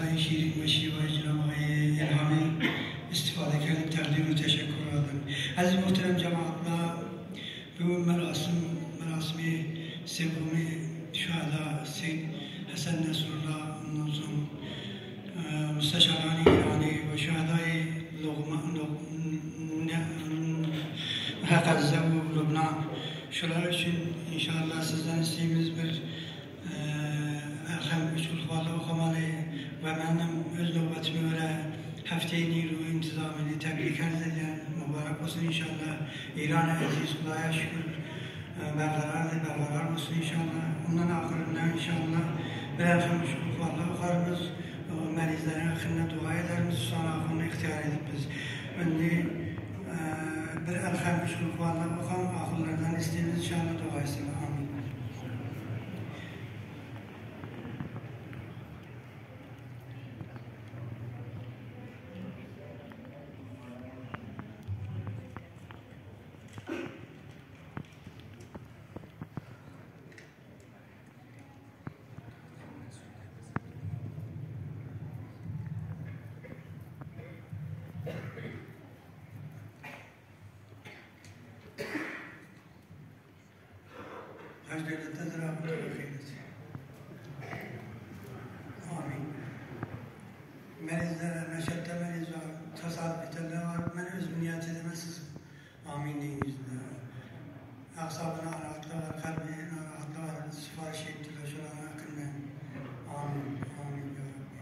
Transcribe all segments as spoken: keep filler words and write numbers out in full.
صدای شیرین و شیوای جناب آقای الهامی استفاده کردیم. تقدیم و تشکر آدم. عزیز محترم جماعت، ما به مراسم مراسم سوم شهدا سید حسن نصرالله منظم مستشاران ایرانی و شهدای غزه و لبنان شلالشون انشاءالله sizden isteğimiz bir hem uçulfalı okumalı ve benim öz nöbetime göre hafte-i Niru intizamını tebrik ederim. Mübarek olsun inşallah. İran-ı Aziz Allah'a şükür berqarar da berqarar olsun inşallah. Ondan ahirinde inşallah bir hem uçulfalı okarımız məlizlərin axırına dua edərimiz, sonra axırını ixtiyar edib biz. Öndə bir əlxəm müşkülük varlar, oxan axırlardan istəyimiz inşallah dua etsin. Amin. Amin. Melizlere, meşette meliz var, tasarruf biterler var. Ben özüm niyet edemezsiniz. Amin deyin yüzüne. Aksabına rahatlığı var, kalbine rahatlığı var. Sipariş ettiler şuranın hakkında. Amin. Amin ya Rabbi.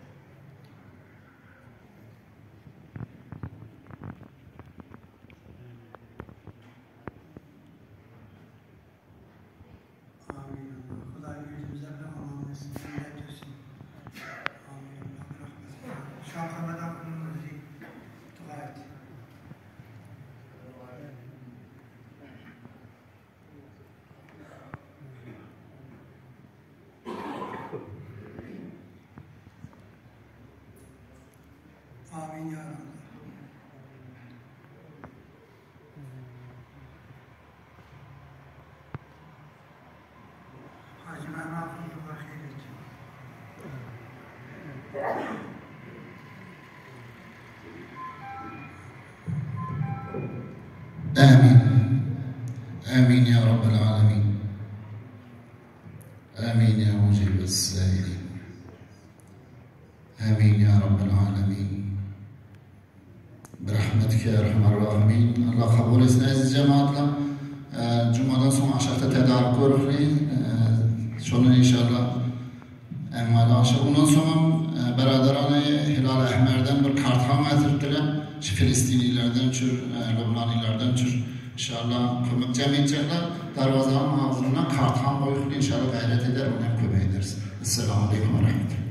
Amin ya Rabbi. Hacı Mehmet Kulu Bakhiret. آمين آمين يا رب العالمين آمين يا مجيب السائلين آمين يا رب العالمين برحمتك يا أرحم الراحمين. الله قبول etsin aziz cemaatler. Cuma'dan sonra aşağıda tedarik görürüz. Şöyle inşallah emmal aşağı. Ondan sonra beraberane Hilal Ahmer'den bir karthan getirdiler. Filistinilerden çür, Lübnanilerden çür. İnşallah kömük cemiyetçiler darvazanın ağzına karthan koyup inşallah gayret eder, onu hem kömek ederiz. Esselamu Aleyküm ve Rahmetullah.